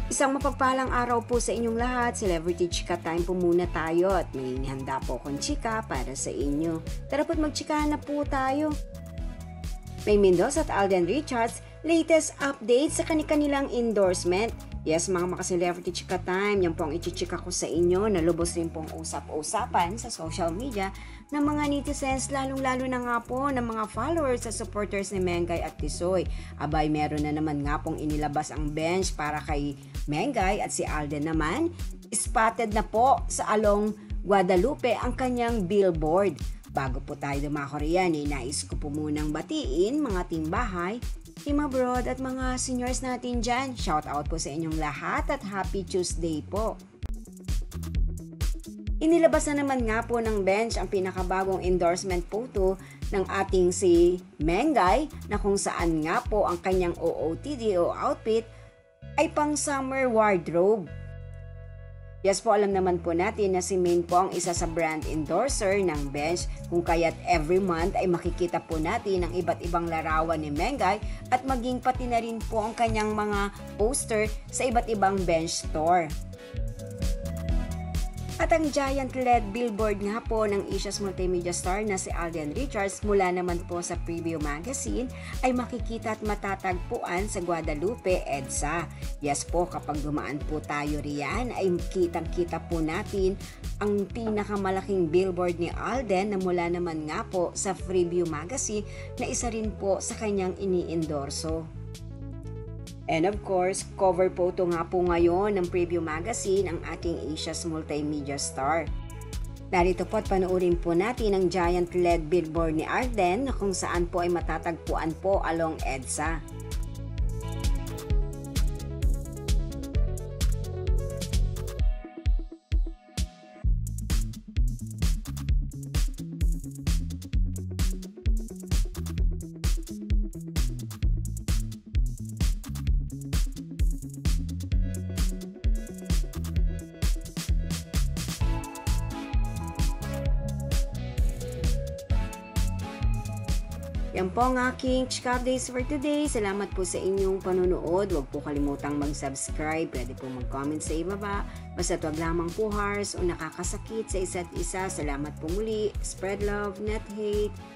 Isang mapagpalang araw po sa inyong lahat. Celebrity Chika Time po muna tayo at may handa po akong chika para sa inyo. Tara po't magchikahan na po tayo. May Mendoza at Alden Richards, latest update sa kanilang endorsement. Yes, mga maka-Celebrity Chika Time, yan po ang ichichika ko sa inyo na lubos rin pong usap-usapan sa social media ng mga netizens, lalong-lalo na nga po ng mga followers at supporters ni Mengay at Tisoy. Abay, meron na naman nga pong inilabas ang bench para kay Mengay at si Alden naman. Spotted na po sa Along Guadalupe ang kanyang billboard. Bago po tayo dumako riyan, nais ko po munang batiin mga timbahay, team abroad at mga seniors natin dyan. Shout out po sa inyong lahat at happy Tuesday po. Inilabas na naman nga po ng bench ang pinakabagong endorsement photo ng ating si Mengay na kung saan nga po ang kanyang OOTD o outfit ay pang summer wardrobe. Yes po, alam naman po natin na si Maine po ang isa sa brand endorser ng bench, kung kaya't every month ay makikita po natin ang iba't ibang larawan ni Mengay at maging pati na rin po ang kanyang mga poster sa iba't ibang bench store. At ang giant LED billboard nga po ng Asia's multimedia star na si Alden Richards mula naman po sa Preview Magazine ay makikita at matatagpuan sa Guadalupe, EDSA. Yes po, kapag dumaan po tayo riyan ay kitang-kita po natin ang pinakamalaking billboard ni Alden na mula naman nga po sa Preview Magazine na isa rin po sa kanyang ini-endorso. And of course, cover photo nga po ngayon ng Preview Magazine ang ating Asia's multimedia star. Narito po at panoorin po natin ang giant LED billboard ni Alden na kung saan po ay matatagpuan po along EDSA. Yan po ang aking chika updates for today. Salamat po sa inyong panonood. Huwag po kalimutang mag-subscribe. Pwede po mag-comment sa ibaba. Basta't wag lamang po harsh o nakakasakit sa isa't isa. Salamat po muli. Spread love, not hate.